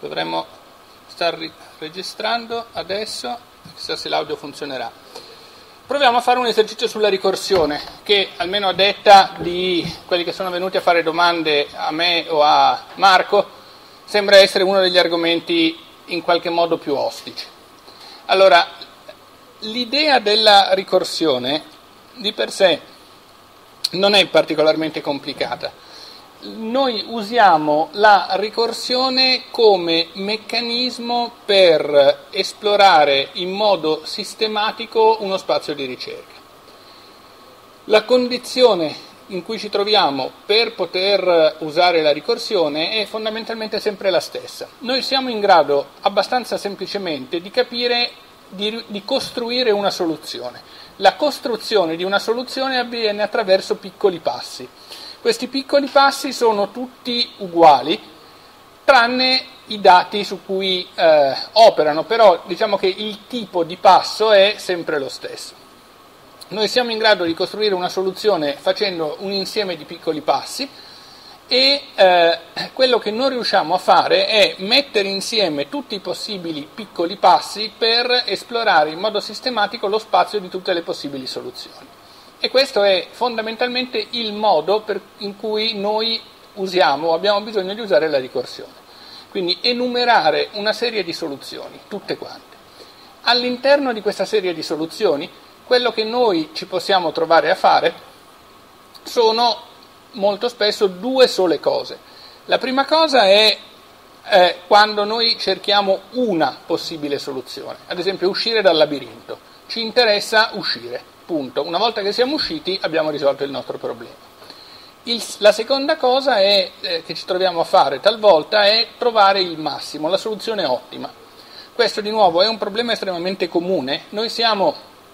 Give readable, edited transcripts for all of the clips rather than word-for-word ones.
Dovremmo star registrando adesso, chissà se l'audio funzionerà. Proviamo a fare un esercizio sulla ricorsione, che almeno a detta di quelli che sono venuti a fare domande a me o a Marco, sembra essere uno degli argomenti in qualche modo più ostici. Allora, l'idea della ricorsione di per sé non è particolarmente complicata. Noi usiamo la ricorsione come meccanismo per esplorare in modo sistematico uno spazio di ricerca. La condizione in cui ci troviamo per poter usare la ricorsione è fondamentalmente sempre la stessa. Noi siamo in grado abbastanza semplicemente di capire, di costruire una soluzione. La costruzione di una soluzione avviene attraverso piccoli passi. Questi piccoli passi sono tutti uguali, tranne i dati su cui operano, però diciamo che il tipo di passo è sempre lo stesso. Noi siamo in grado di costruire una soluzione facendo un insieme di piccoli passi e quello che non riusciamo a fare è mettere insieme tutti i possibili piccoli passi per esplorare in modo sistematico lo spazio di tutte le possibili soluzioni. E questo è fondamentalmente il modo in cui noi abbiamo bisogno di usare la ricorsione. Quindi enumerare una serie di soluzioni, tutte quante. All'interno di questa serie di soluzioni, quello che noi ci possiamo trovare a fare sono molto spesso due sole cose. La prima cosa è quando noi cerchiamo una possibile soluzione, ad esempio uscire dal labirinto. Ci interessa uscire. Punto. Una volta che siamo usciti abbiamo risolto il nostro problema. La seconda cosa che ci troviamo a fare talvolta è trovare il massimo, la soluzione ottima. Questo di nuovo è un problema estremamente comune. Noi siamo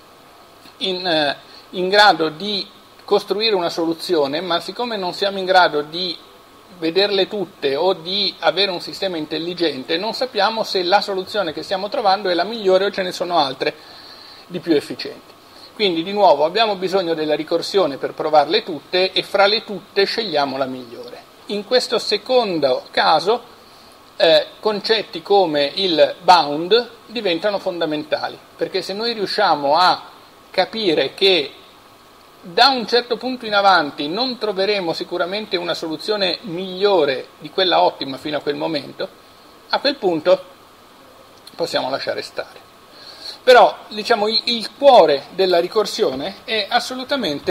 in grado di costruire una soluzione, ma siccome non siamo in grado di vederle tutte o di avere un sistema intelligente, non sappiamo se la soluzione che stiamo trovando è la migliore o ce ne sono altre di più efficienti. Quindi di nuovo abbiamo bisogno della ricorsione per provarle tutte e fra le tutte scegliamo la migliore. In questo secondo caso concetti come il bound diventano fondamentali, perché se noi riusciamo a capire che da un certo punto in avanti non troveremo sicuramente una soluzione migliore di quella ottima fino a quel momento, a quel punto possiamo lasciare stare. Però, diciamo, il cuore della ricorsione è assolutamente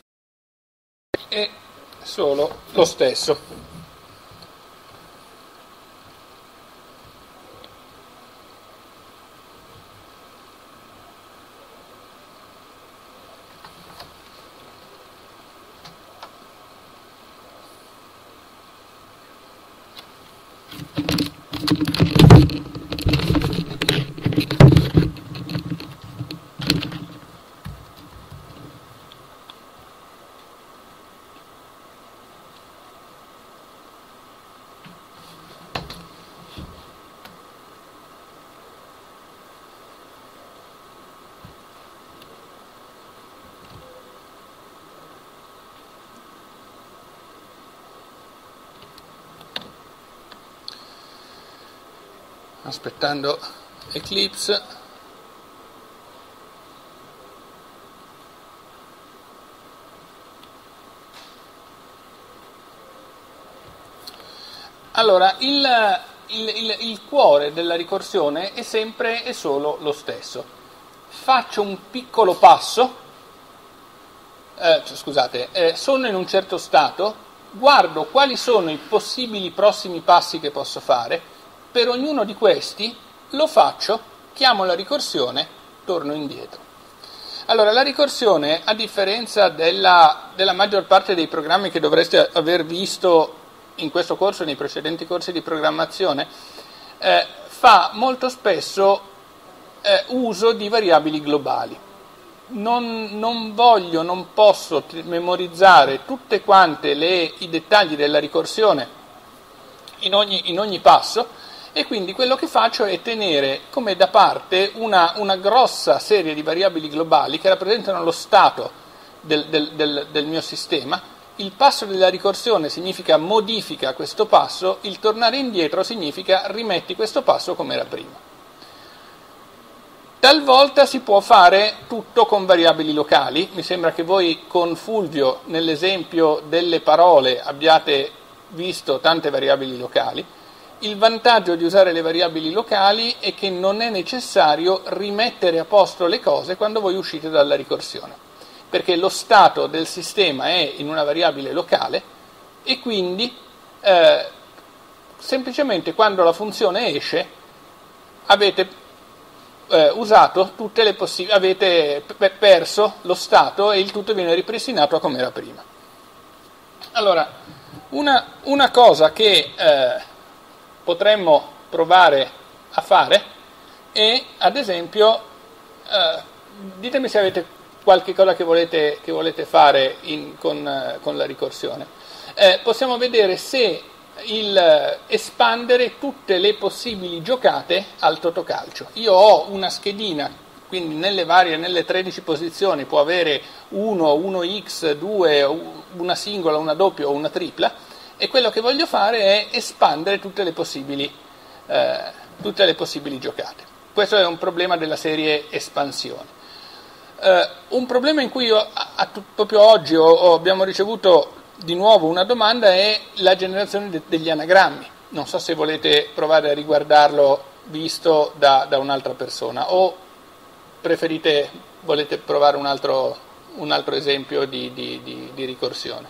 solo lo stesso. Aspettando Eclipse. Allora, il cuore della ricorsione è sempre e solo lo stesso. Faccio un piccolo passo, sono in un certo stato, guardo quali sono i possibili prossimi passi che posso fare. Per ognuno di questi lo faccio, chiamo la ricorsione, torno indietro. Allora, la ricorsione, a differenza della maggior parte dei programmi che dovreste aver visto in questo corso e nei precedenti corsi di programmazione, fa molto spesso uso di variabili globali. Non posso memorizzare tutte quante i dettagli della ricorsione in ogni passo, e quindi quello che faccio è tenere come da parte una grossa serie di variabili globali che rappresentano lo stato del mio sistema, il passo della ricorsione significa modifica questo passo, il tornare indietro significa rimetti questo passo come era prima. Talvolta si può fare tutto con variabili locali, mi sembra che voi con Fulvio nell'esempio delle parole abbiate visto tante variabili locali. Il vantaggio di usare le variabili locali è che non è necessario rimettere a posto le cose quando voi uscite dalla ricorsione, perché lo stato del sistema è in una variabile locale e quindi semplicemente quando la funzione esce avete usato tutte le avete perso lo stato e il tutto viene ripristinato a come era prima. Allora, una cosa che potremmo provare a fare è, ad esempio, ditemi se avete qualche cosa che volete fare con la ricorsione. Possiamo vedere se espandere tutte le possibili giocate al totocalcio. Io ho una schedina, quindi nelle 13 posizioni può avere 1, 1x, 2, una singola, una doppia o una tripla, e quello che voglio fare è espandere tutte le possibili giocate. Questo è un problema della serie espansione. Un problema in cui proprio oggi abbiamo ricevuto di nuovo una domanda è la generazione degli anagrammi. Non so se volete provare a riguardarlo visto da un'altra persona o volete provare un altro esempio di ricorsione.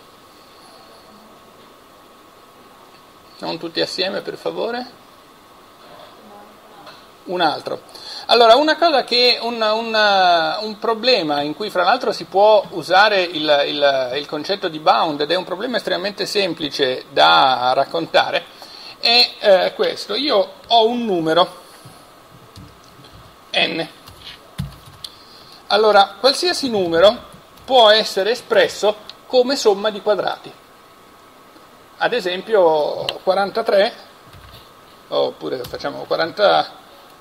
Non tutti assieme, per favore? Un altro. Allora, una cosa che un problema in cui fra l'altro si può usare il concetto di bound, ed è un problema estremamente semplice da raccontare, è questo. Io ho un numero n. Allora, qualsiasi numero può essere espresso come somma di quadrati. Ad esempio 43, oppure facciamo 40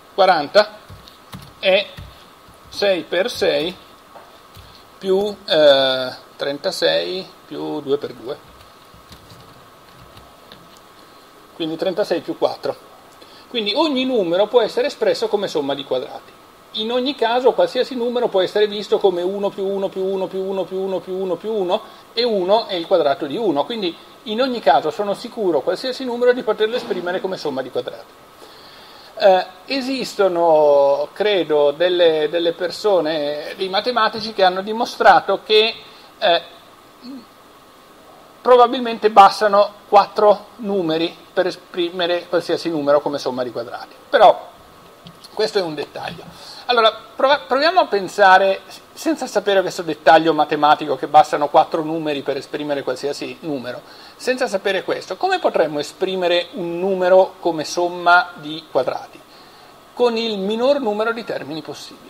è 6 per 6 più 36 più 2 per 2. Quindi 36 più 4. Quindi ogni numero può essere espresso come somma di quadrati. In ogni caso qualsiasi numero può essere visto come 1 più 1 più 1 più 1 più 1 più 1 più 1 e 1 è il quadrato di 1. Quindi in ogni caso sono sicuro qualsiasi numero di poterlo esprimere come somma di quadrati. Esistono, credo, delle persone, dei matematici che hanno dimostrato che probabilmente bastano 4 numeri per esprimere qualsiasi numero come somma di quadrati. Però questo è un dettaglio. Allora, proviamo a pensare, senza sapere questo dettaglio matematico che bastano 4 numeri per esprimere qualsiasi numero, senza sapere questo, come potremmo esprimere un numero come somma di quadrati? Con il minor numero di termini possibili.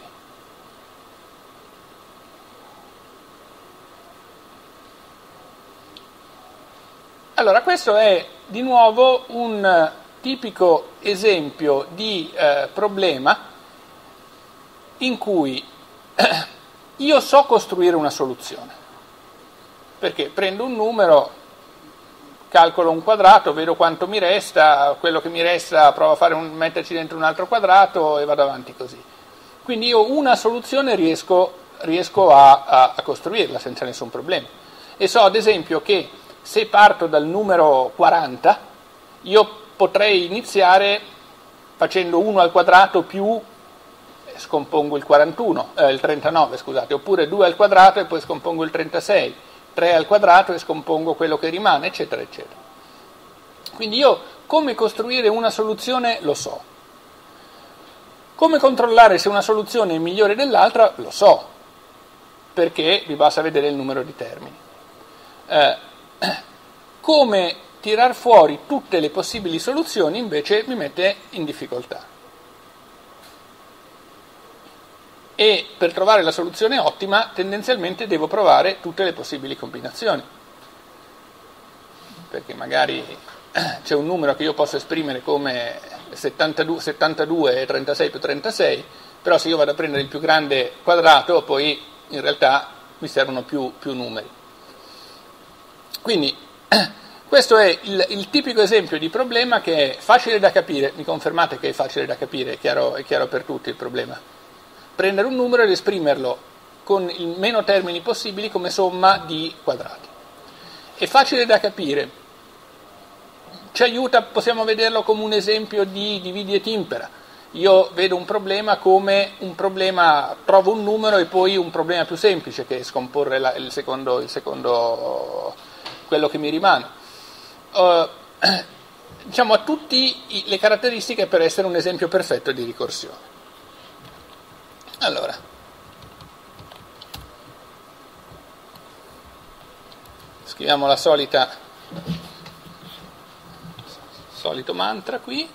Allora, questo è di nuovo un tipico esempio di problema in cui io so costruire una soluzione, perché prendo un numero, calcolo un quadrato, vedo quanto mi resta, quello che mi resta provo a metterci dentro un altro quadrato e vado avanti così. Quindi io una soluzione riesco a costruirla senza nessun problema. E so ad esempio che se parto dal numero 40, io potrei iniziare facendo 1 al quadrato più scompongo il 39, scusate, oppure 2 al quadrato e poi scompongo il 36, 3 al quadrato e scompongo quello che rimane, eccetera, eccetera. Quindi io come costruire una soluzione lo so. Come controllare se una soluzione è migliore dell'altra lo so, perché vi basta vedere il numero di termini. Come tirar fuori tutte le possibili soluzioni invece mi mette in difficoltà. E per trovare la soluzione ottima tendenzialmente devo provare tutte le possibili combinazioni, perché magari c'è un numero che io posso esprimere come 72 e 36 più 36, però se io vado a prendere il più grande quadrato poi in realtà mi servono più numeri. Quindi questo è il tipico esempio di problema che è facile da capire. Mi confermate che è facile da capire, è chiaro per tutti il problema? Prendere un numero ed esprimerlo con i meno termini possibili come somma di quadrati. È facile da capire, ci aiuta, possiamo vederlo come un esempio di dividi et impera. Io vedo un problema come un problema, trovo un numero e poi un problema più semplice che è scomporre il secondo, quello che mi rimane. Diciamo, ha tutte le caratteristiche per essere un esempio perfetto di ricorsione. Allora, scriviamo la solito mantra qui.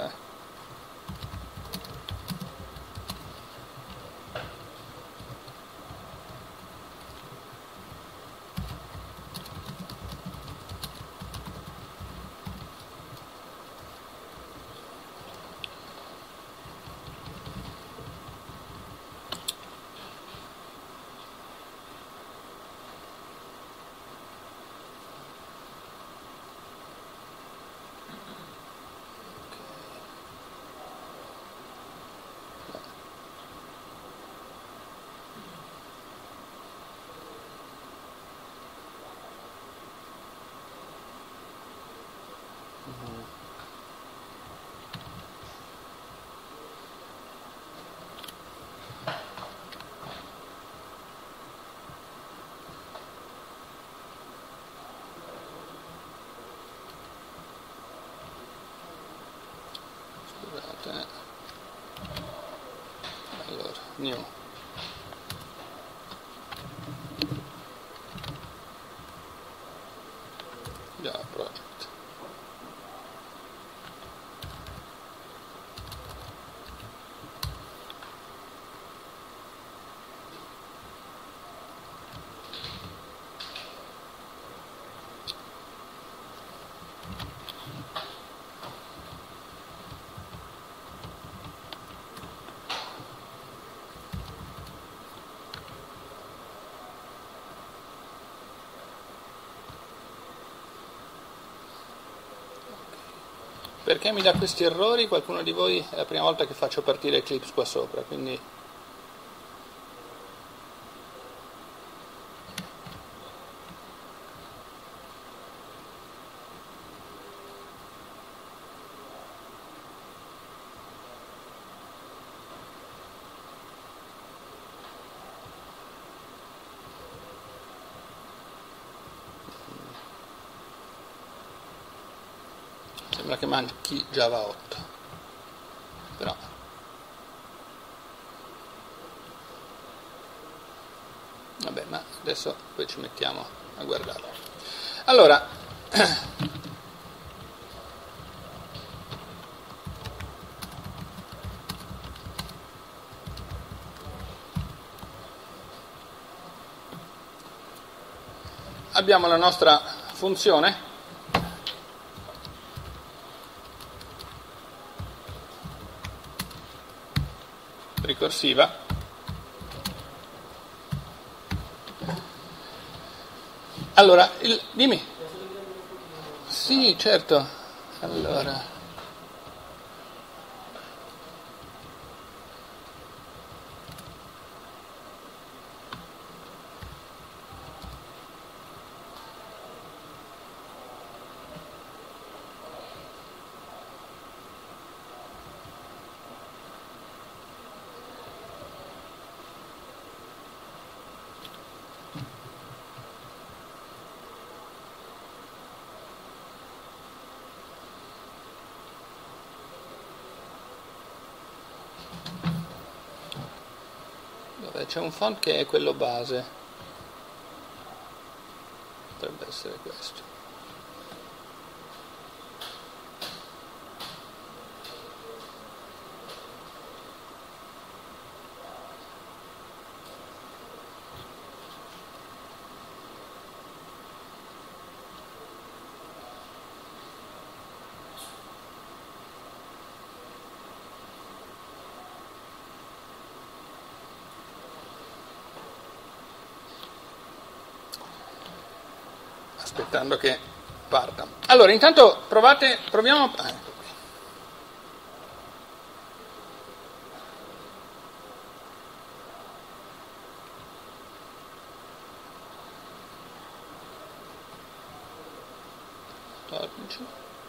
Allora, new. Java project. Perché mi dà questi errori? Qualcuno di voi è la prima volta che faccio partire Eclipse qua sopra, quindi sembra che manchi Java 8, però vabbè, ma adesso poi ci mettiamo a guardarlo. Allora, abbiamo la nostra funzione ricorsiva allora, dimmi. Sì, certo. Allora, vabbè, c'è un font che è quello base, potrebbe essere questo. aspettando che parta. Allora, intanto proviamo. Ecco qui. Tornici.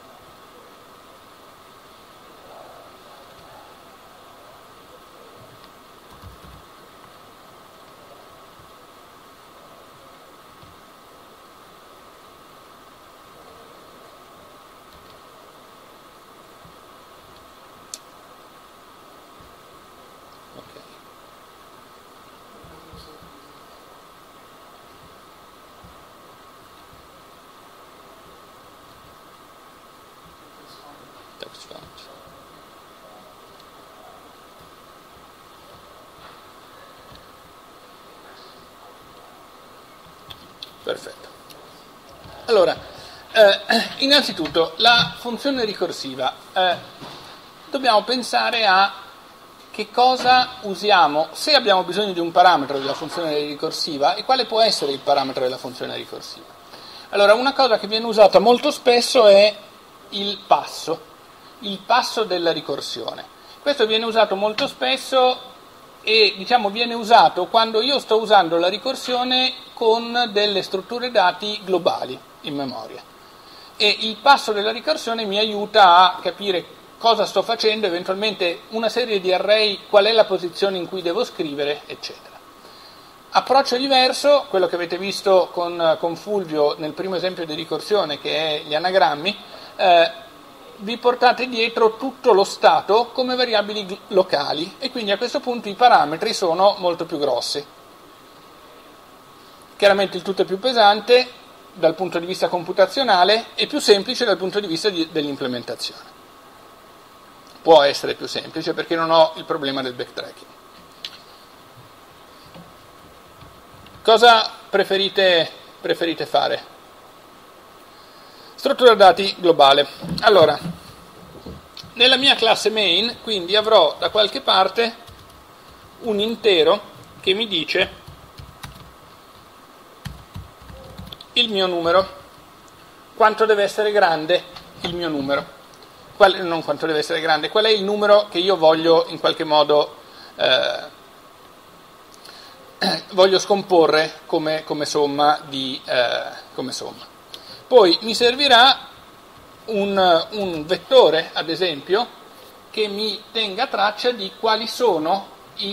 Perfetto. Allora, innanzitutto la funzione ricorsiva. Dobbiamo pensare a che cosa usiamo, se abbiamo bisogno di un parametro della funzione ricorsiva e quale può essere il parametro della funzione ricorsiva. Allora, una cosa che viene usata molto spesso è il passo della ricorsione. Questo viene usato molto spesso e viene usato quando io sto usando la ricorsione con delle strutture dati globali in memoria. E il passo della ricorsione mi aiuta a capire cosa sto facendo, eventualmente una serie di array, qual è la posizione in cui devo scrivere, eccetera. Approccio diverso, quello che avete visto con Fulvio nel primo esempio di ricorsione, che è gli anagrammi, vi portate dietro tutto lo stato come variabili locali e quindi a questo punto i parametri sono molto più grossi. Chiaramente il tutto è più pesante dal punto di vista computazionale e più semplice dal punto di vista dell'implementazione. Può essere più semplice perché non ho il problema del backtracking. Cosa preferite fare? Struttura dati globale. Allora, nella mia classe main, quindi avrò da qualche parte un intero che mi dice il mio numero, quanto deve essere grande il mio numero, non quanto deve essere grande, qual è il numero che io voglio in qualche modo voglio scomporre come somma. Poi mi servirà un vettore, ad esempio, che mi tenga traccia di quali sono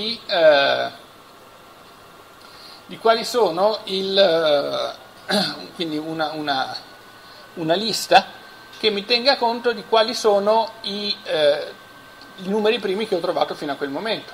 quindi una lista che mi tenga conto di quali sono i numeri primi che ho trovato fino a quel momento.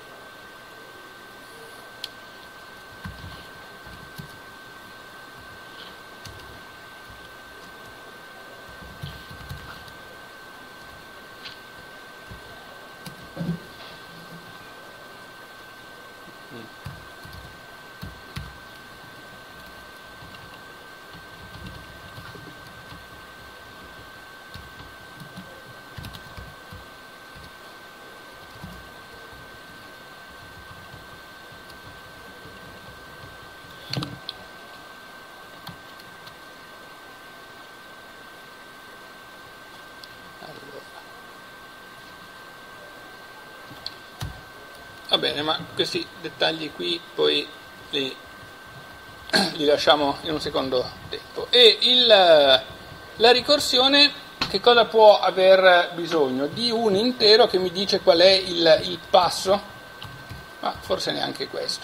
Va bene, ma questi dettagli qui poi li lasciamo in un secondo tempo. E la ricorsione che cosa può aver bisogno? Di un intero che mi dice qual è il passo, ma forse neanche questo.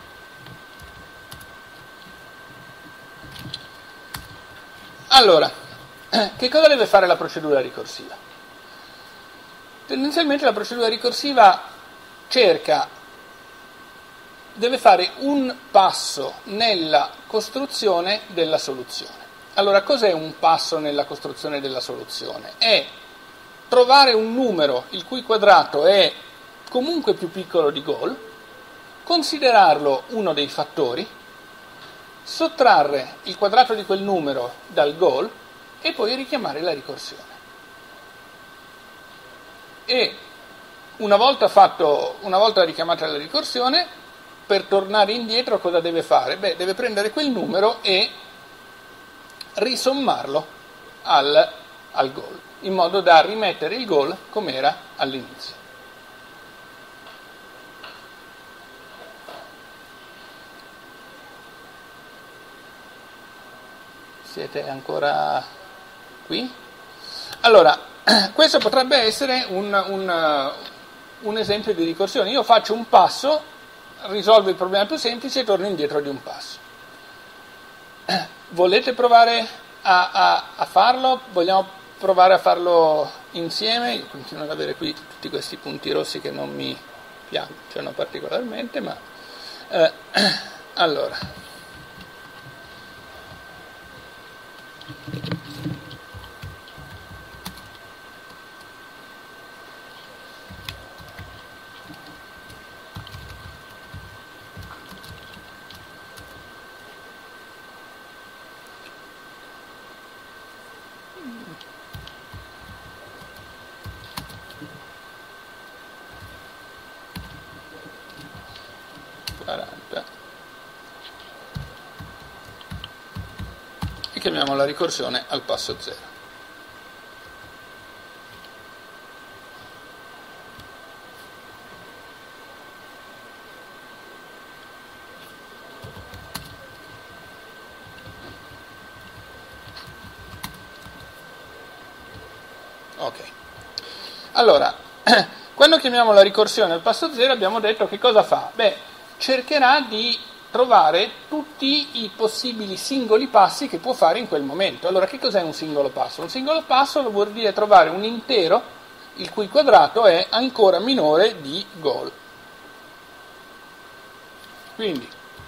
Allora, che cosa deve fare la procedura ricorsiva? Tendenzialmente la procedura ricorsiva deve fare un passo nella costruzione della soluzione. Allora, cos'è un passo nella costruzione della soluzione? È trovare un numero il cui quadrato è comunque più piccolo di goal, considerarlo uno dei fattori, sottrarre il quadrato di quel numero dal goal e poi richiamare la ricorsione. E una volta richiamata la ricorsione, per tornare indietro cosa deve fare? Deve prendere quel numero e risommarlo al goal, in modo da rimettere il goal come era all'inizio. Siete ancora qui? Allora, questo potrebbe essere un esempio di ricorsione. Io faccio un passo, risolvo il problema più semplice e torno indietro di un passo. Volete provare a farlo? Vogliamo provare a farlo insieme? Io continuo ad avere qui tutti questi punti rossi che non mi piacciono particolarmente, ma allora. 40 e chiamiamo la ricorsione al passo 0. Ok, allora quando chiamiamo la ricorsione al passo 0 abbiamo detto che cosa fa? Beh, cercherà di trovare tutti i possibili singoli passi che può fare in quel momento. Allora, che cos'è un singolo passo? Un singolo passo vuol dire trovare un intero il cui quadrato è ancora minore di goal. Quindi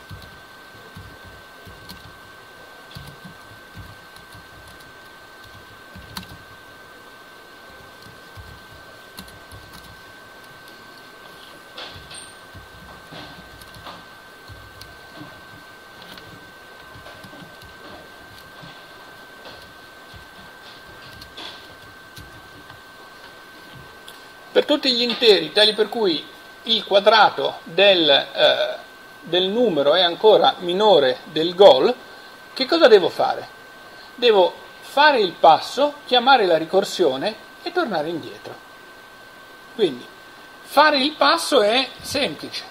per tutti gli interi tali per cui il quadrato del numero è ancora minore del goal, che cosa devo fare? Devo fare il passo, chiamare la ricorsione e tornare indietro. Quindi fare il passo è semplice.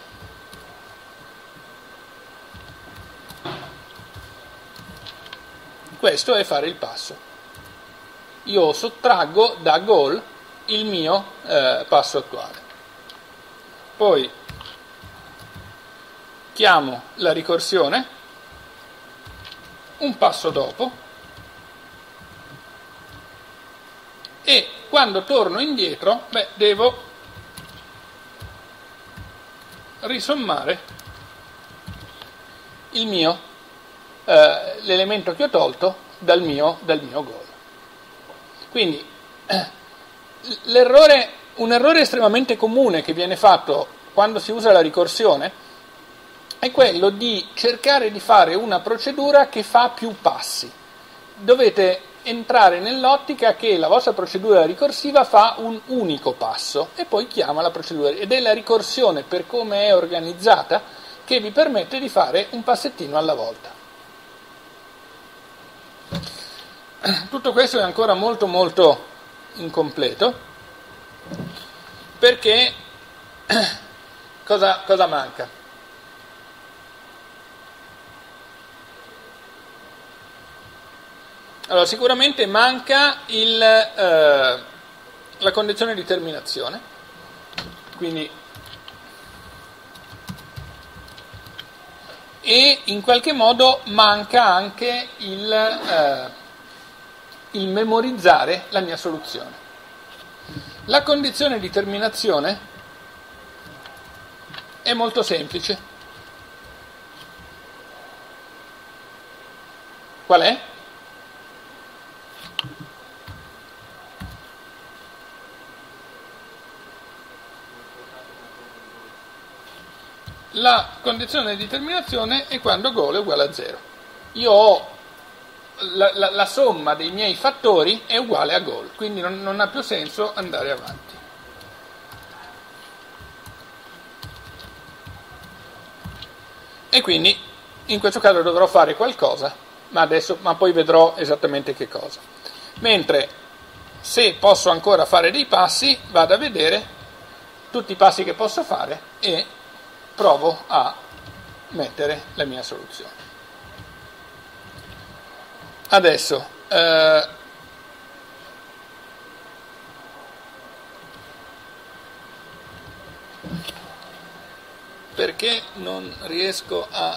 Questo è fare il passo. Io sottraggo da goal il mio passo attuale. Poi chiamo la ricorsione un passo dopo e quando torno indietro, devo risommare il mio l'elemento che ho tolto dal mio goal. Quindi un errore estremamente comune che viene fatto quando si usa la ricorsione è quello di cercare di fare una procedura che fa più passi. Dovete entrare nell'ottica che la vostra procedura ricorsiva fa un unico passo e poi chiama la procedura, ed è la ricorsione per come è organizzata che vi permette di fare un passettino alla volta. Tutto questo è ancora molto molto incompleto, perché cosa manca? Allora, sicuramente manca la condizione di terminazione, quindi e in qualche modo manca anche il memorizzare la mia soluzione. La condizione di terminazione è molto semplice. Qual è? La condizione di terminazione è quando goal è uguale a 0. Io ho la somma dei miei fattori è uguale a goal, quindi non ha più senso andare avanti. E quindi in questo caso dovrò fare qualcosa ma poi vedrò esattamente che cosa. Mentre se posso ancora fare dei passi, vado a vedere tutti i passi che posso fare e provo a mettere la mia soluzione. Adesso perché non riesco a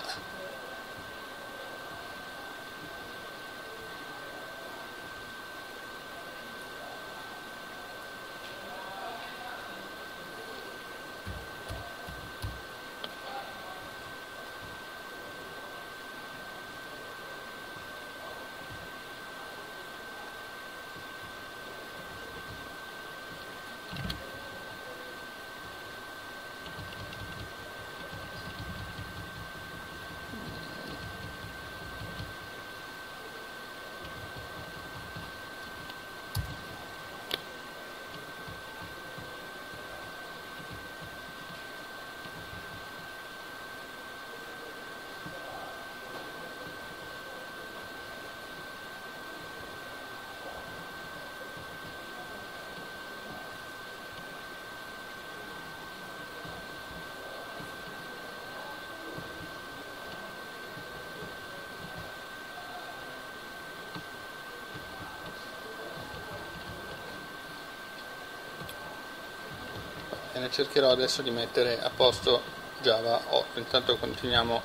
ne cercherò adesso di mettere a posto Java 8, intanto continuiamo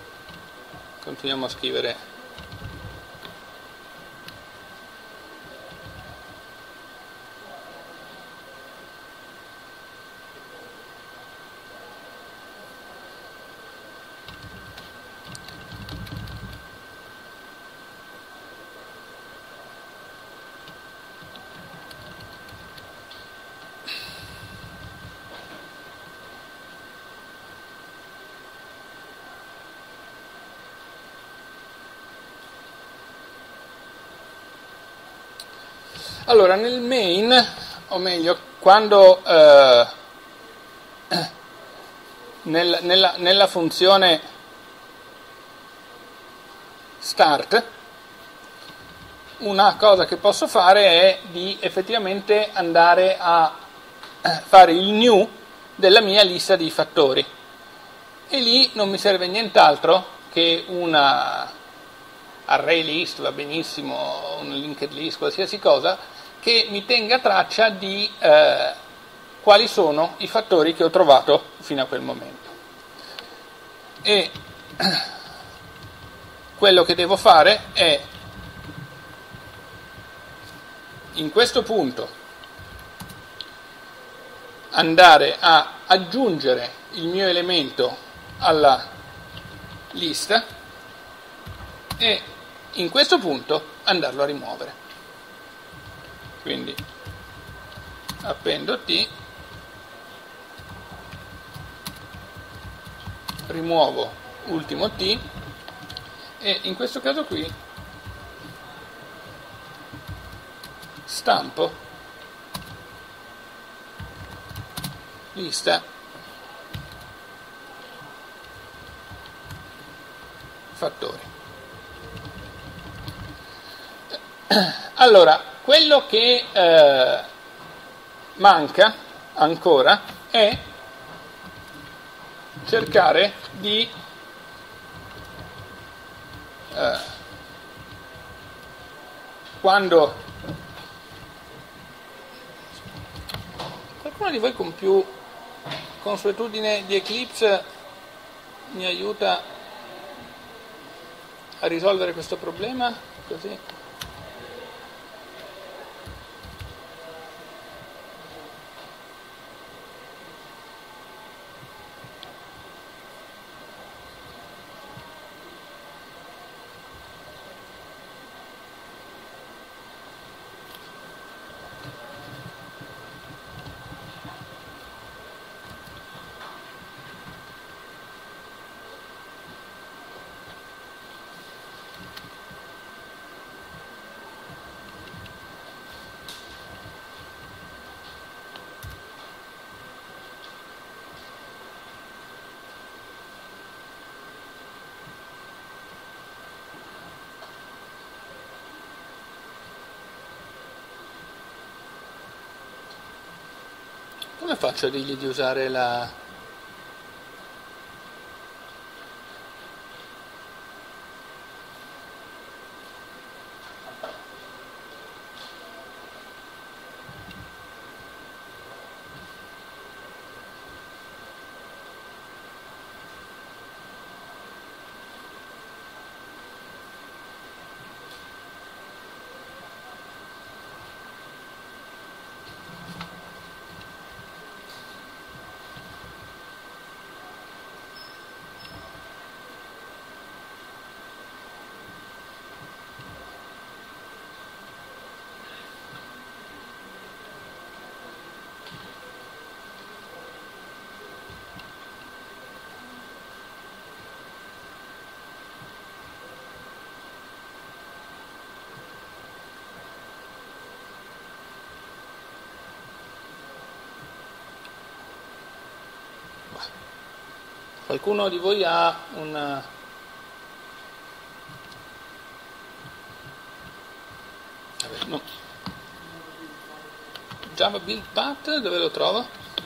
a scrivere. Allora, nel main, o meglio, quando nella funzione start, una cosa che posso fare è di effettivamente andare a fare il new della mia lista di fattori. E lì non mi serve nient'altro che una array list, va benissimo, un linked list, qualsiasi cosa, che mi tenga traccia di quali sono i fattori che ho trovato fino a quel momento. E quello che devo fare è, in questo punto, andare a aggiungere il mio elemento alla lista e in questo punto andarlo a rimuovere. Quindi appendo T, rimuovo ultimo T e in questo caso qui stampo lista fattori. Allora, quello che manca ancora è cercare di quando qualcuno di voi con più consuetudine di Eclipse mi aiuta a risolvere questo problema, così. Come faccio a dirgli di usare la... Qualcuno di voi ha un... No. Java Build Path, dove lo trovo?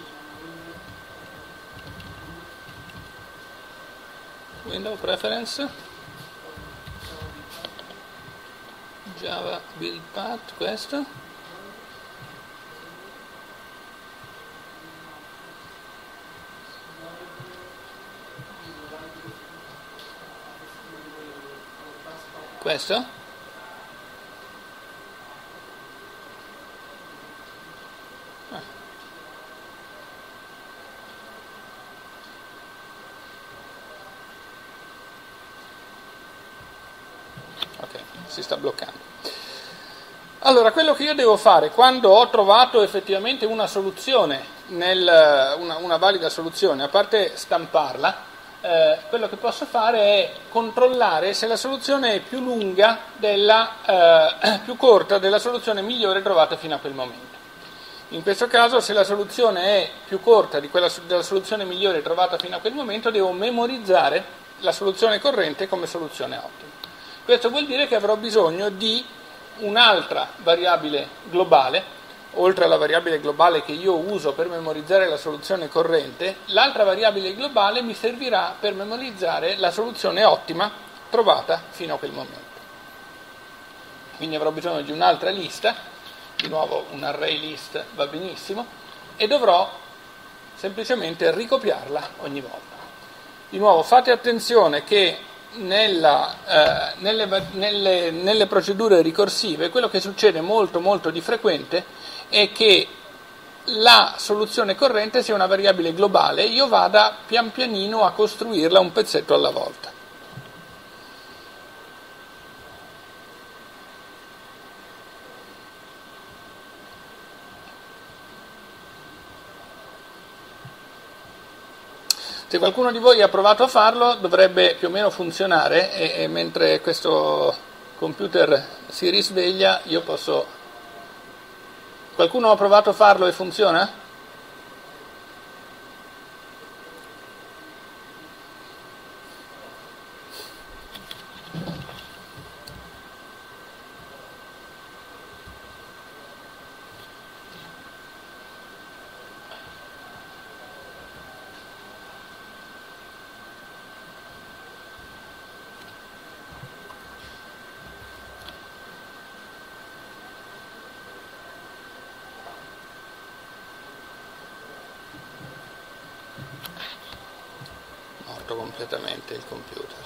Window Preference, Java Build Path, questo. Questo? Ah. Ok, si sta bloccando. Allora, quello che io devo fare quando ho trovato effettivamente una soluzione, una valida soluzione, a parte stamparla, quello che posso fare è controllare se la soluzione è più lunga più corta della soluzione migliore trovata fino a quel momento. In questo caso, se la soluzione è più corta della soluzione migliore trovata fino a quel momento, devo memorizzare la soluzione corrente come soluzione ottima. Questo vuol dire che avrò bisogno di un'altra variabile globale, oltre alla variabile globale che io uso per memorizzare la soluzione corrente, l'altra variabile globale mi servirà per memorizzare la soluzione ottima trovata fino a quel momento. Quindi avrò bisogno di un'altra lista, di nuovo un array list va benissimo, e dovrò semplicemente ricopiarla ogni volta. Di nuovo fate attenzione che nelle procedure ricorsive quello che succede molto molto di frequente è che la soluzione corrente sia una variabile globale e io vada pian pianino a costruirla un pezzetto alla volta. Se qualcuno di voi ha provato a farlo dovrebbe più o meno funzionare e mentre questo computer si risveglia io posso... Qualcuno ha provato a farlo e funziona? Completamente il computer.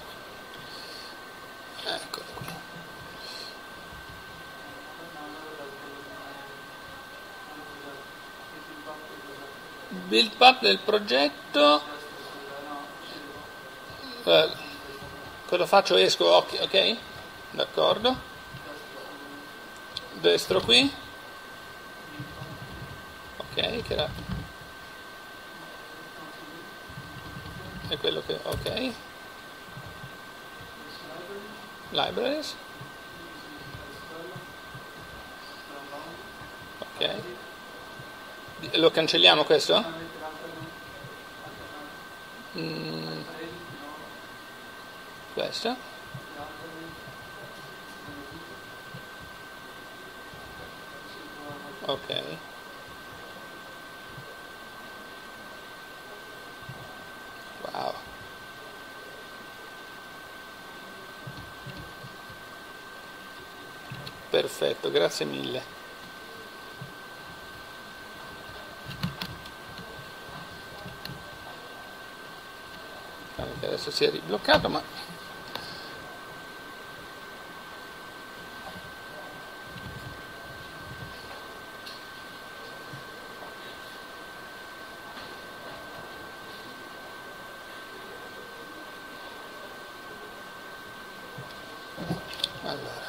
Eccolo qui. Build path del progetto. Cosa faccio? Esco, ok? D'accordo. Destro qui. Ok, che era... è quello che... ok. Libraries. Ok. Lo cancelliamo questo? Questo. Ok. perfetto, grazie mille. Che adesso si è ribloccato, ma allora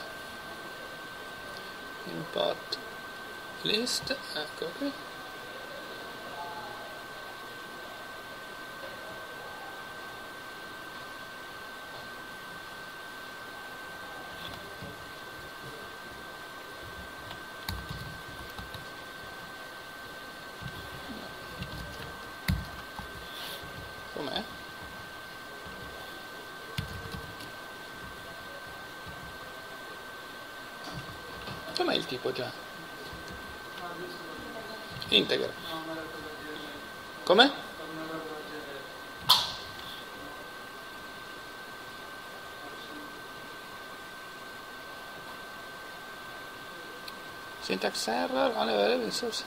import list, ecco qui. Com'è? Com'è il tipo già? Integer. Com'è? Syntax error, unavailable source.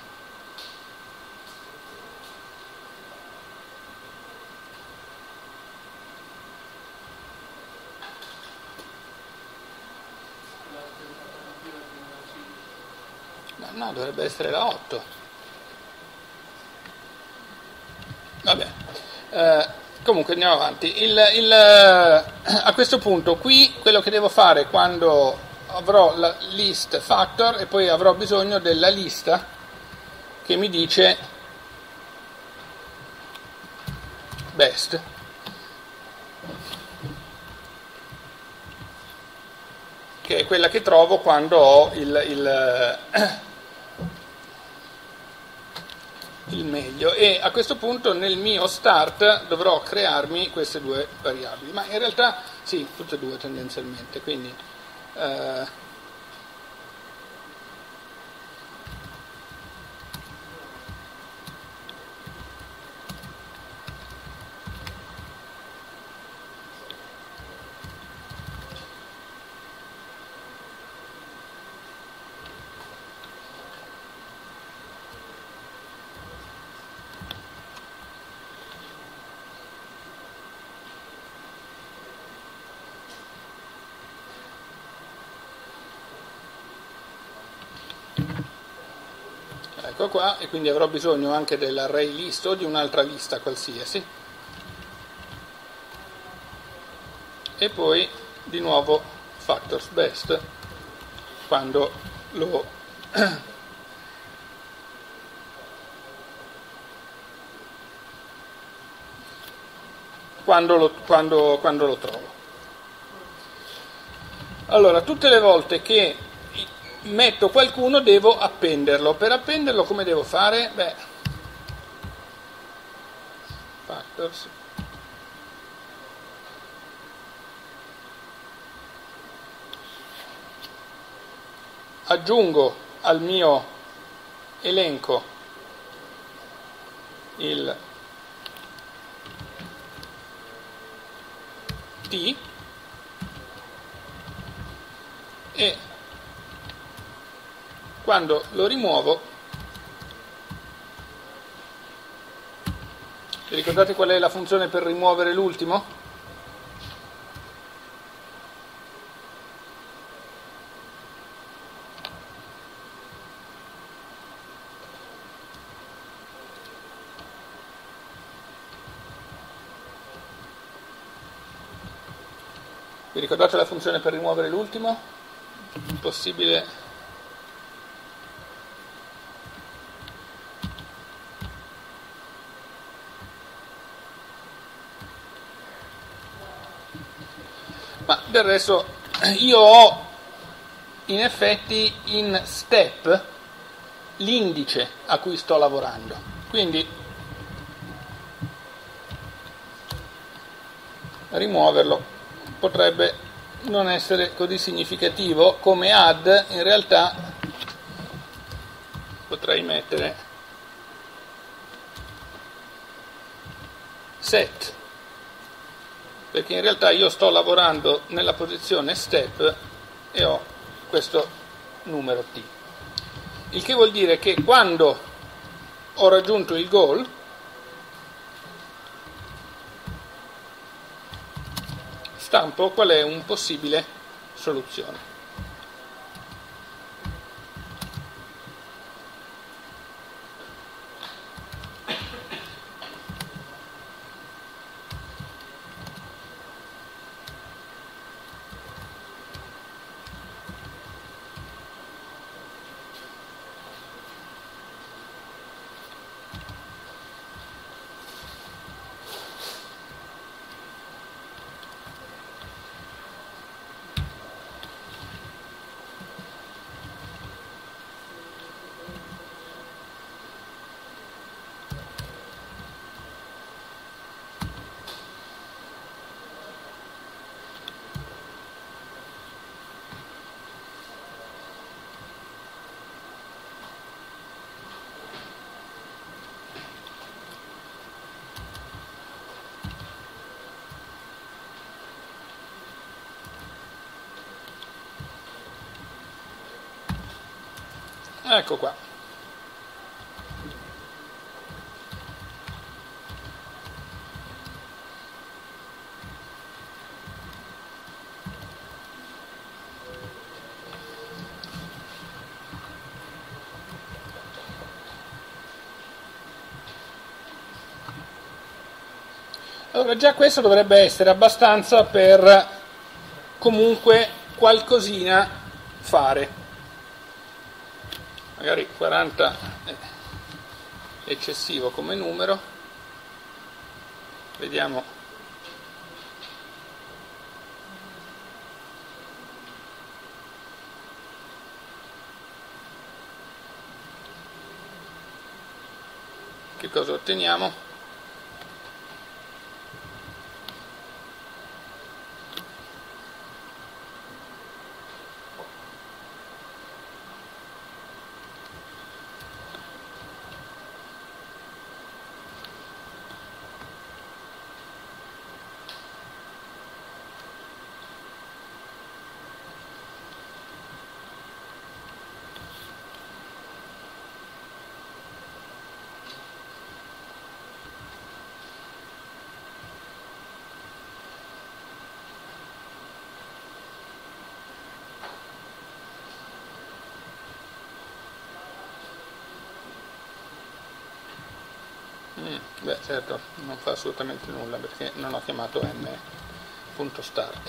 No, dovrebbe essere la 8. Vabbè. Comunque andiamo avanti. A questo punto qui quello che devo fare quando avrò la list factor e poi avrò bisogno della lista che mi dice best, che è quella che trovo quando ho il meglio, e a questo punto nel mio start dovrò crearmi queste due variabili, ma in realtà sì, tutte e due tendenzialmente, quindi ecco qua, e quindi avrò bisogno anche dell'array list o di un'altra lista qualsiasi, e poi di nuovo factors best quando lo quando lo trovo. Allora, tutte le volte che metto qualcuno devo appenderlo. Per appenderlo come devo fare? Beh, factors, aggiungo al mio elenco il t e quando lo rimuovo, vi ricordate qual è la funzione per rimuovere l'ultimo? Vi ricordate la funzione per rimuovere l'ultimo? Possibile. Ma del resto io ho in effetti in step l'indice a cui sto lavorando, quindi rimuoverlo potrebbe non essere così significativo. Come add in realtà potrei mettere set, perché in realtà io sto lavorando nella posizione step e ho questo numero t. Il che vuol dire che quando ho raggiunto il goal, stampo qual è un possibile soluzione. Ecco qua. Allora già questo dovrebbe essere abbastanza per comunque qualcosina fare. Magari 40 è eccessivo come numero, vediamo. Che cosa otteniamo? Beh, certo, non fa assolutamente nulla perché non ho chiamato m.start.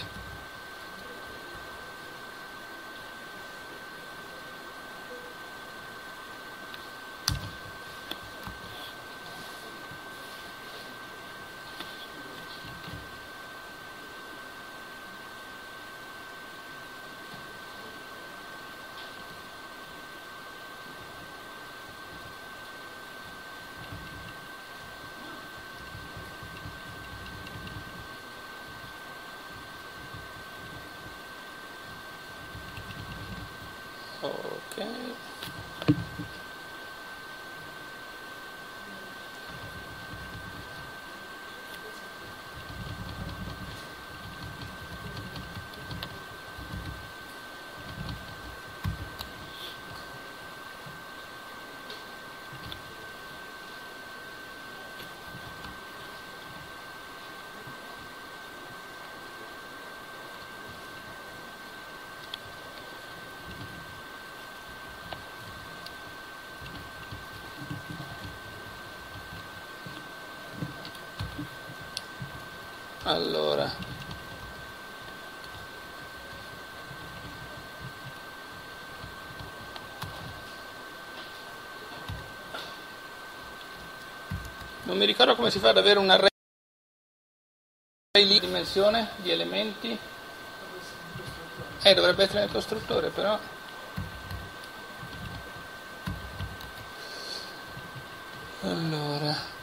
Ok. Allora, non mi ricordo come si fa ad avere un array di dimensione di elementi. Dovrebbe essere nel costruttore, però. Allora.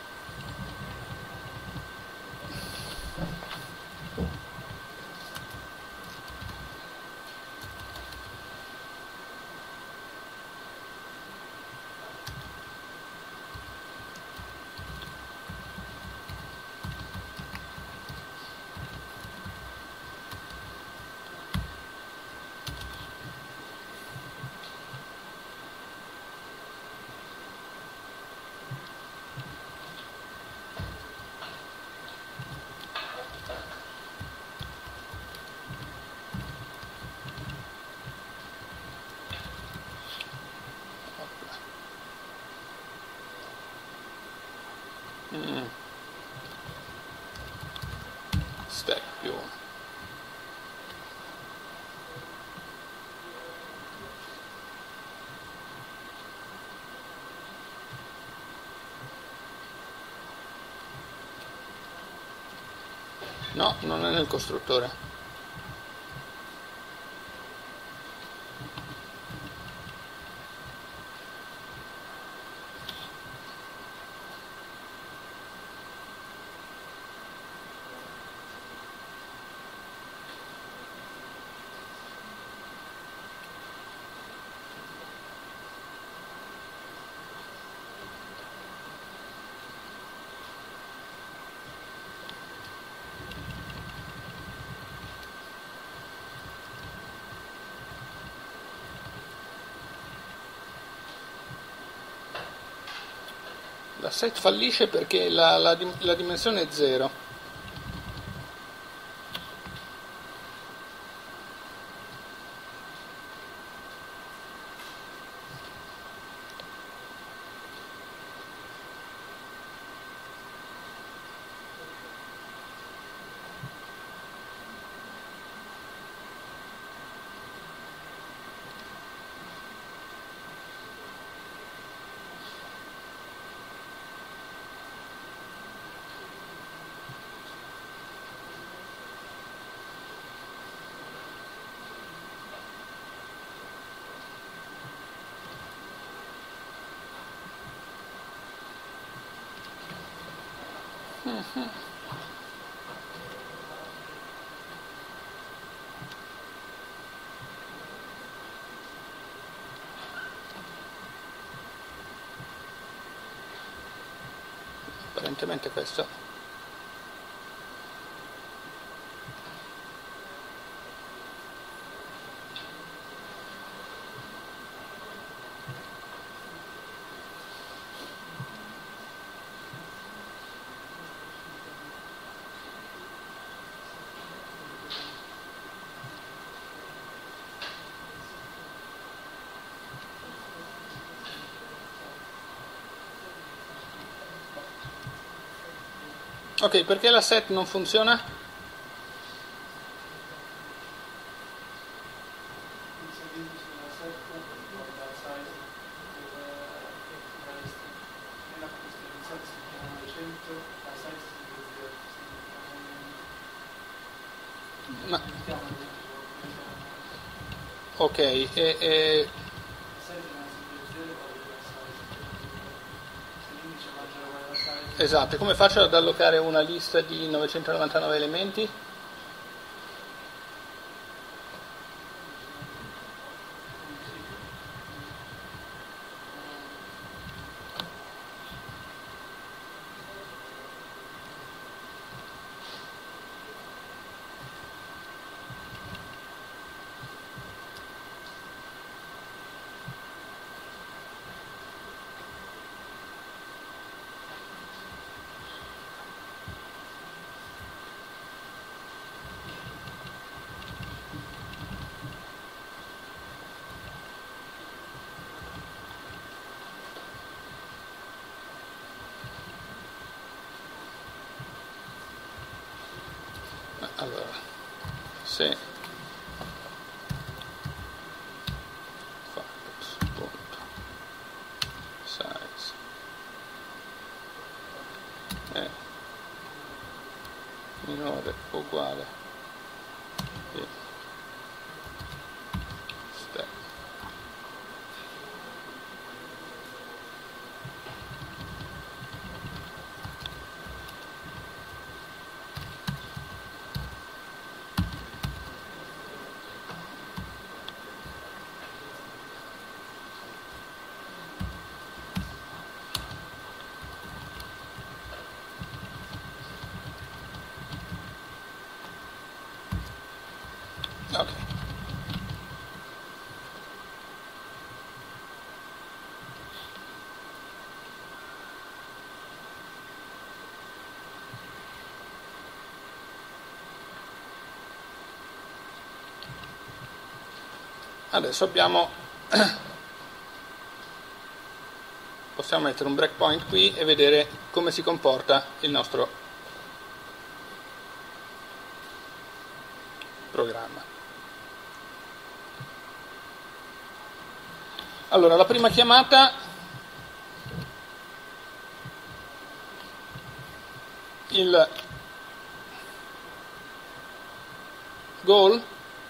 Stack più 1. No, non è nel costruttore. La set fallisce perché la dimensione è 0. Apparentemente questo. Ok, perché la set non funziona? Ma, ok, esatto, come faccio ad allocare una lista di 999 elementi? Allora, se size è minore o uguale di stack ok. Adesso abbiamo possiamo mettere un breakpoint qui e vedere come si comporta il nostro programma. Allora, la prima chiamata, il goal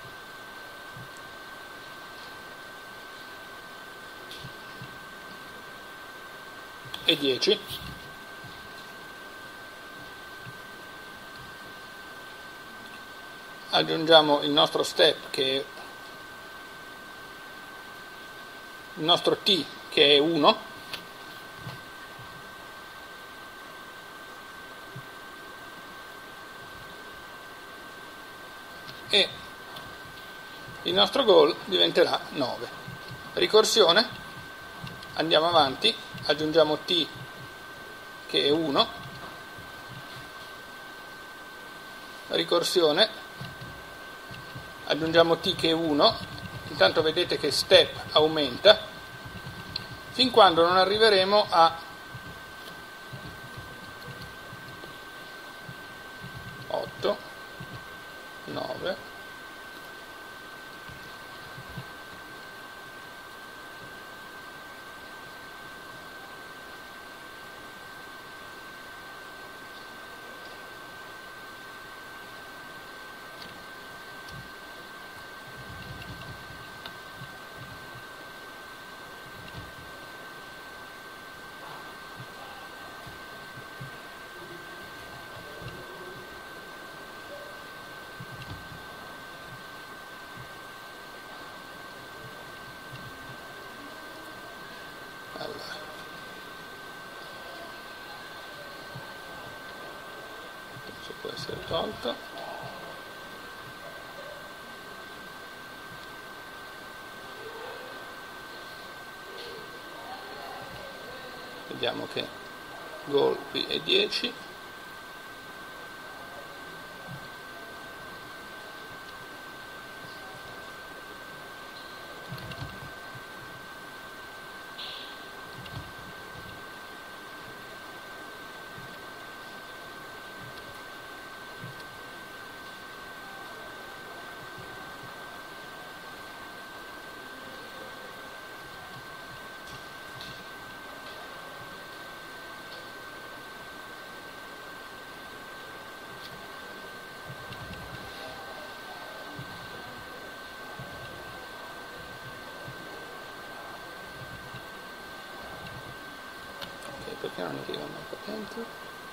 è 10, aggiungiamo il nostro step che è il nostro t che è 1 e il nostro goal diventerà 9. Ricorsione, andiamo avanti, aggiungiamo t che è 1, ricorsione, aggiungiamo t che è 1, intanto vedete che step aumenta fin quando non arriveremo a 8, 9, può essere tolto. Vediamo che goal qui è 10. Perché non arrivano qua dentro?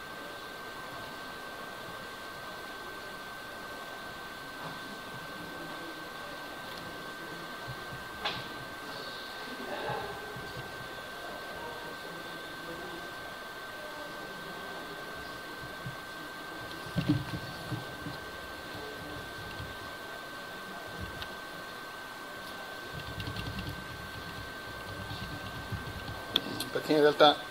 Perché in realtà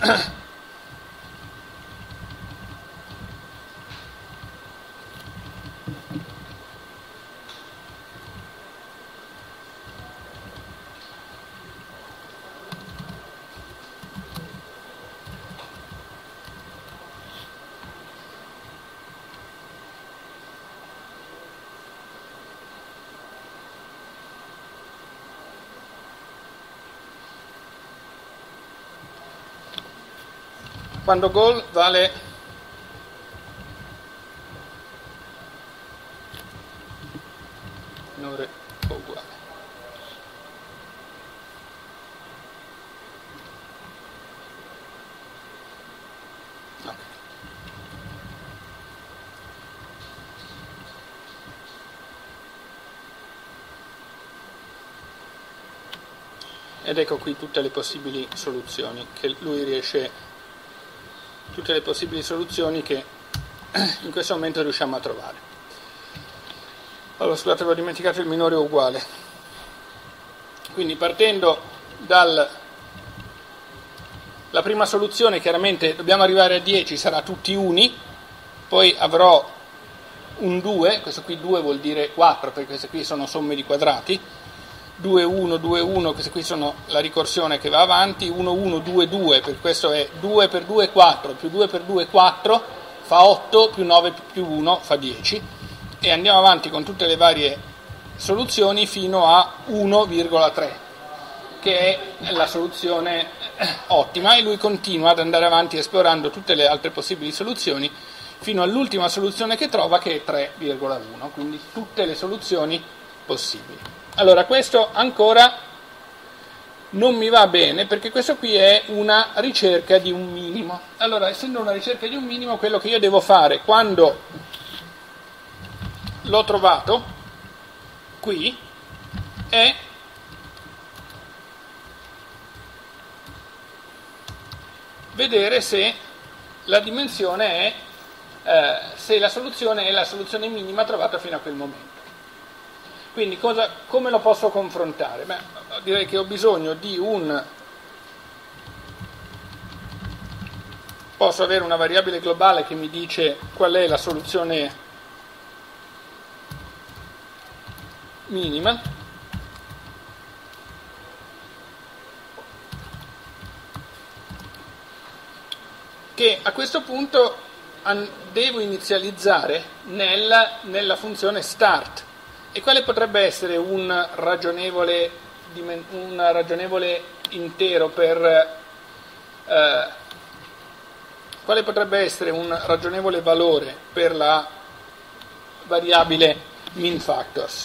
quando goal vale minore o uguale. Okay. Ed ecco qui tutte le possibili soluzioni che lui riesce, tutte le possibili soluzioni che in questo momento riusciamo a trovare. Allora, scusate, avevo dimenticato il minore o uguale. Quindi partendo dalla prima soluzione, chiaramente dobbiamo arrivare a 10, sarà tutti uni, poi avrò un 2, questo qui 2 vuol dire 4, perché queste qui sono somme di quadrati, 2, 1, 2, 1, queste qui sono la ricorsione che va avanti, 1, 1, 2, 2, per questo è 2 per 2 4, più 2 per 2 4, fa 8, più 9 più 1 fa 10, e andiamo avanti con tutte le varie soluzioni fino a 1,3, che è la soluzione ottima, e lui continua ad andare avanti esplorando tutte le altre possibili soluzioni fino all'ultima soluzione che trova, che è 3,1, quindi tutte le soluzioni possibili. Allora, questo ancora non mi va bene, perché questo qui è una ricerca di un minimo. Allora, essendo una ricerca di un minimo, quello che io devo fare quando l'ho trovato qui è vedere se la dimensione è se la soluzione è la soluzione minima trovata fino a quel momento. Quindi come lo posso confrontare? Beh, direi che ho bisogno di posso avere una variabile globale che mi dice qual è la soluzione minima, che a questo punto devo inizializzare nella funzione start. E quale potrebbe essere un ragionevole intero quale potrebbe essere un ragionevole valore per la variabile min factors?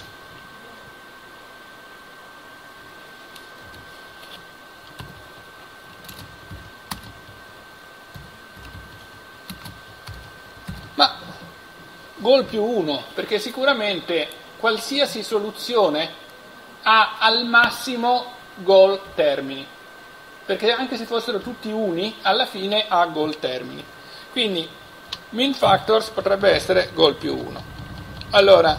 Ma goal più 1, perché sicuramente qualsiasi soluzione ha al massimo goal termini, perché anche se fossero tutti uni, alla fine ha goal termini. Quindi min factors potrebbe essere goal più 1. Allora,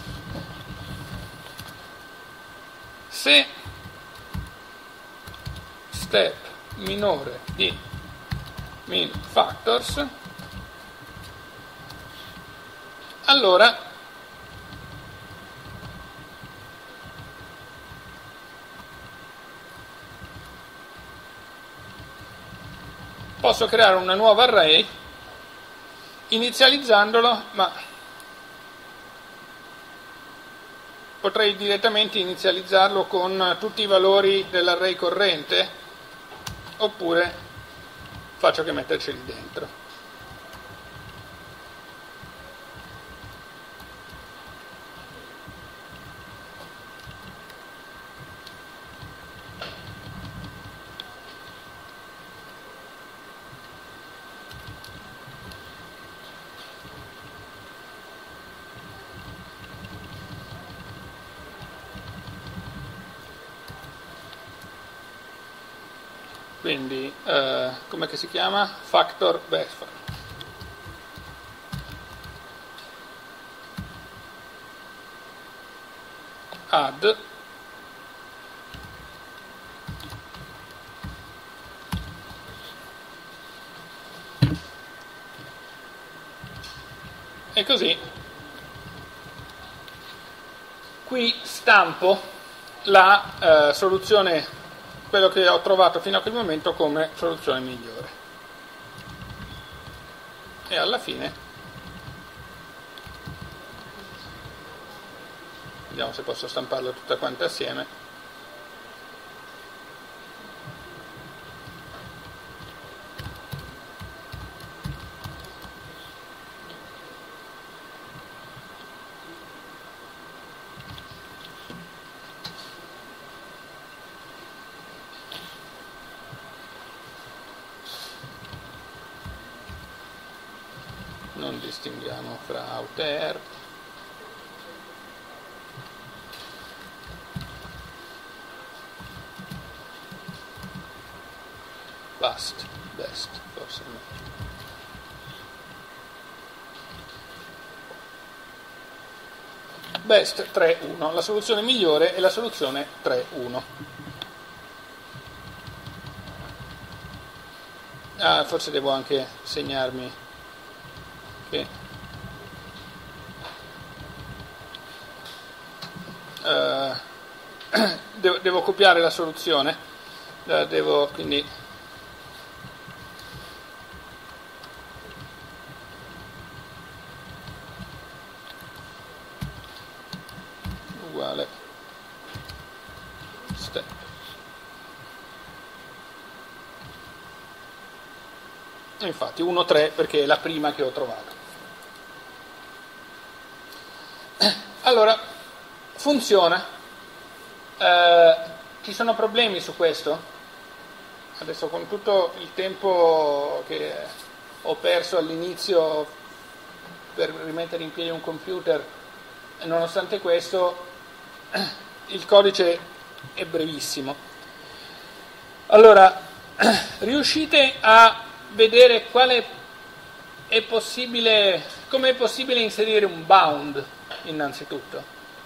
se step minore di min factors, allora posso creare una nuova array inizializzandolo, ma potrei direttamente inizializzarlo con tutti i valori dell'array corrente, oppure faccio che metterceli dentro. Quindi, com'è che si chiama? Factor best. Add e così qui stampo la soluzione, quello che ho trovato fino a quel momento come soluzione migliore, e alla fine vediamo se posso stamparla tutta quanta assieme. Non distinguiamo fra out e air. Best, forse no. Best 3,1, la soluzione migliore è la soluzione 3,1. Forse devo anche segnarmi che devo copiare la soluzione, devo quindi uguale step. Infatti 1,3 perché è la prima che ho trovato. Allora, funziona. Ci sono problemi su questo? Adesso con tutto il tempo che ho perso all'inizio per rimettere in piedi un computer, nonostante questo il codice è brevissimo. Allora, riuscite a vedere quale è possibile, come è possibile inserire un bound innanzitutto?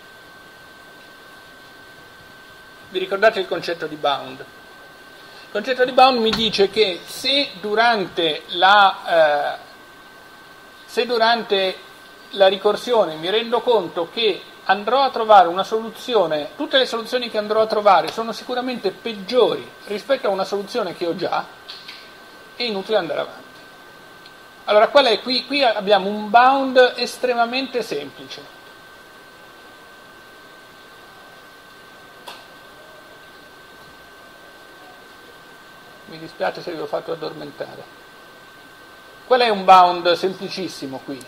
Vi ricordate il concetto di bound? Il concetto di bound mi dice che se durante la ricorsione mi rendo conto che andrò a trovare una soluzione, tutte le soluzioni che andrò a trovare sono sicuramente peggiori rispetto a una soluzione che ho già, è inutile andare avanti. Allora, qual è? Qui abbiamo un bound estremamente semplice. Mi dispiace se vi ho fatto addormentare. Qual è un bound semplicissimo qui?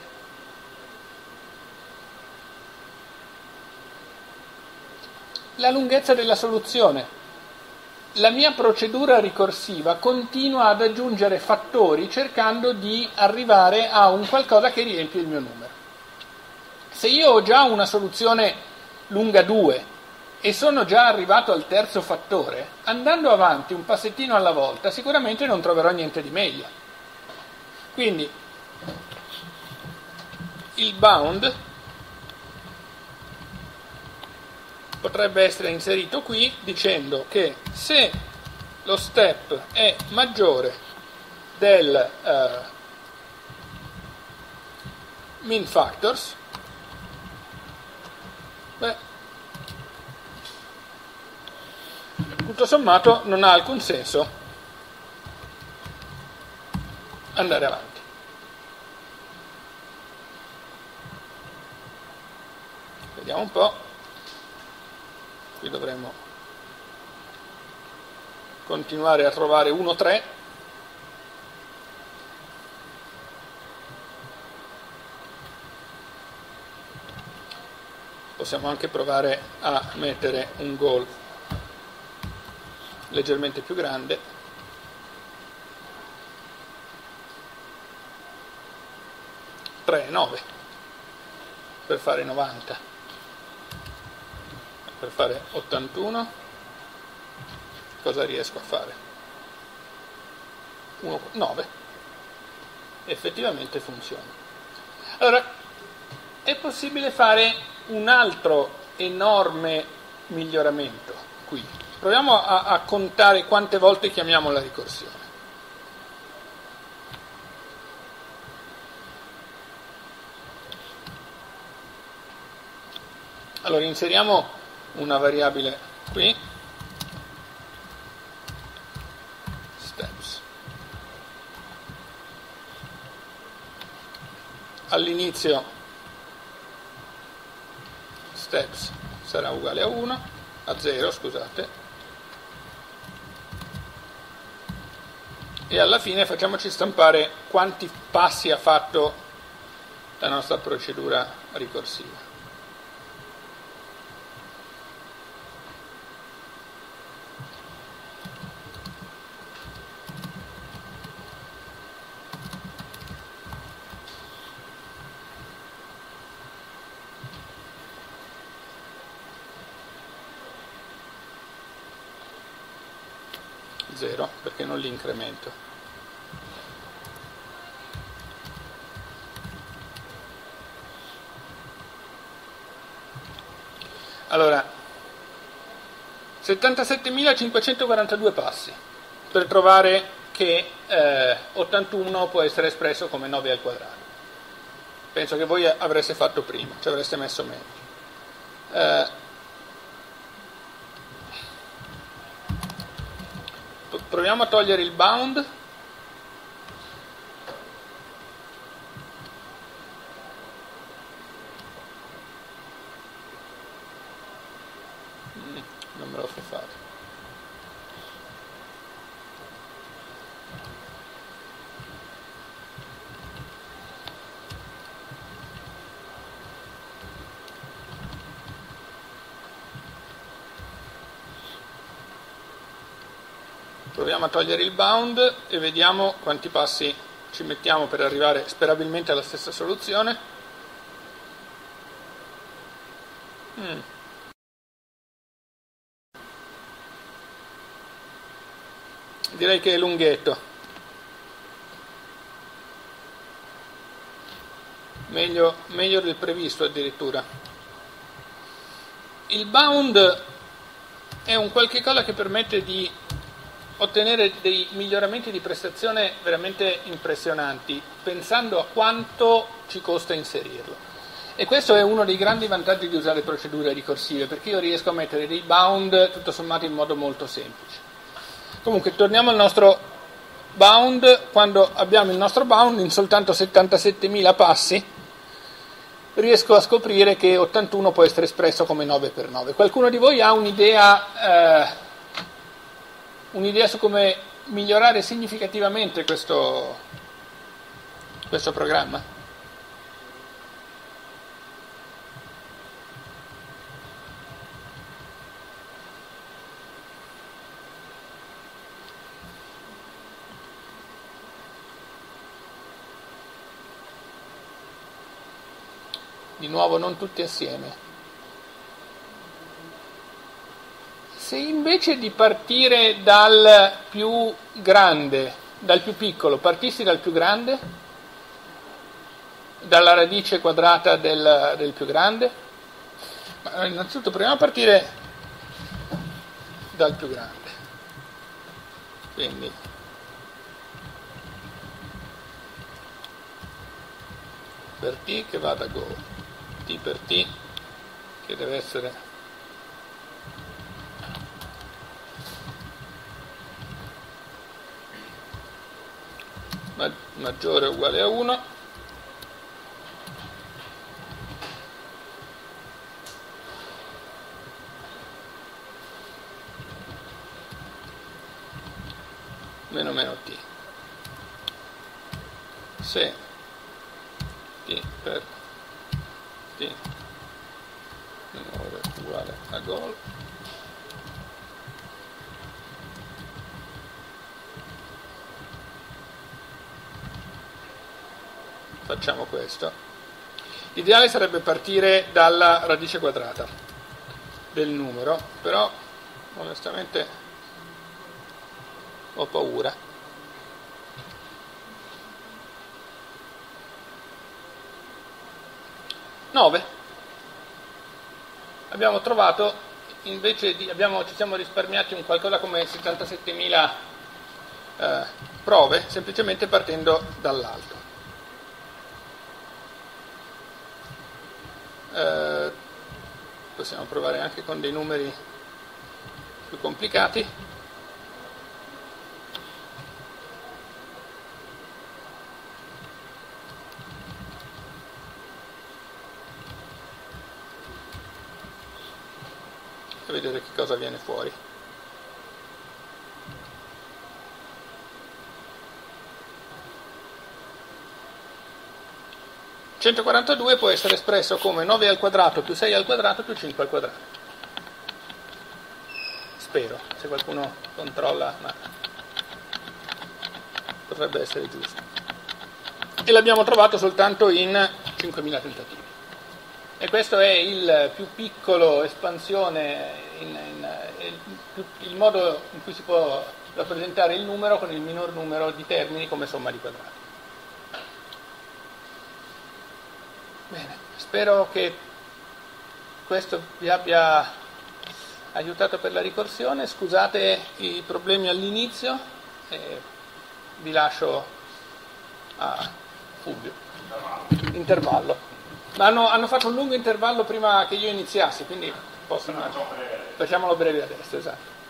La lunghezza della soluzione. La mia procedura ricorsiva continua ad aggiungere fattori cercando di arrivare a un qualcosa che riempie il mio numero. Se io ho già una soluzione lunga 2 e sono già arrivato al terzo fattore, andando avanti un passettino alla volta sicuramente non troverò niente di meglio. Quindi il bound potrebbe essere inserito qui dicendo che se lo step è maggiore del min factors, tutto sommato non ha alcun senso andare avanti. Vediamo un po'. Qui dovremmo continuare a trovare 1,3. Possiamo anche provare a mettere un goal leggermente più grande. 3,9 per fare 90. Per fare 81, cosa riesco a fare? 9. Effettivamente funziona. Allora, è possibile fare un altro enorme miglioramento qui. Proviamo a contare quante volte chiamiamo la ricorsione. Allora, inseriamo una variabile qui, steps. All'inizio steps sarà uguale a 1, a 0, scusate, e alla fine facciamoci stampare quanti passi ha fatto la nostra procedura ricorsiva. Perché non li incremento. Allora, 77.542 passi per trovare che 81 può essere espresso come 9 al quadrato. Penso che voi avreste fatto prima, ci avreste messo meglio. Proviamo a togliere il bound. Non me lo fa fare. Proviamo a togliere il bound e vediamo quanti passi ci mettiamo per arrivare sperabilmente alla stessa soluzione. Direi che è lunghetto. Meglio del previsto addirittura. Il bound è un qualche cosa che permette di ottenere dei miglioramenti di prestazione veramente impressionanti, pensando a quanto ci costa inserirlo. E questo è uno dei grandi vantaggi di usare procedure ricorsive, perché io riesco a mettere dei bound tutto sommato in modo molto semplice. Comunque, torniamo al nostro bound. Quando abbiamo il nostro bound in soltanto 77.000 passi, riesco a scoprire che 81 può essere espresso come 9x9. Qualcuno di voi ha un'idea su come migliorare significativamente questo programma? Di nuovo non tutti assieme. Se invece di partire dal più grande, dal più piccolo, partissi dal più grande, dalla radice quadrata del più grande, ma innanzitutto proviamo a partire dal più grande. Quindi per t che va da go, t per t che deve essere maggiore o uguale a 1, meno t. Se t per t minore o uguale a gol, facciamo questo. L'ideale sarebbe partire dalla radice quadrata del numero, però onestamente ho paura. 9. Abbiamo trovato, invece ci siamo risparmiati un qualcosa come 77.000 prove, semplicemente partendo dall'alto. Possiamo provare anche con dei numeri più complicati. E vedere che cosa viene fuori. (142) può essere espresso come 9 al quadrato più 6 al quadrato più 5 al quadrato. Spero, se qualcuno controlla, ma potrebbe essere giusto. E l'abbiamo trovato soltanto in 5.000 tentativi. E questo è il più piccolo espansione, il modo in cui si può rappresentare il numero con il minor numero di termini come somma di quadrati. Bene, spero che questo vi abbia aiutato per la ricorsione. Scusate i problemi all'inizio e vi lascio a Fulvio. Intervallo. Ma hanno fatto un lungo intervallo prima che io iniziassi, quindi facciamolo breve adesso, esatto.